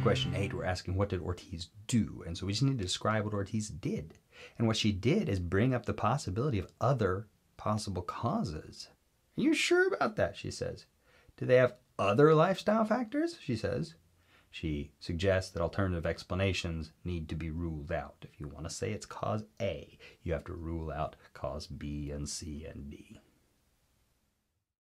Question 8, we're asking what did Ortiz do? And so we just need to describe what Ortiz did. And what she did is bring up the possibility of other possible causes. Are you sure about that? She says. Do they have other lifestyle factors? She says. She suggests that alternative explanations need to be ruled out. If you want to say it's cause A, you have to rule out cause B and C and D.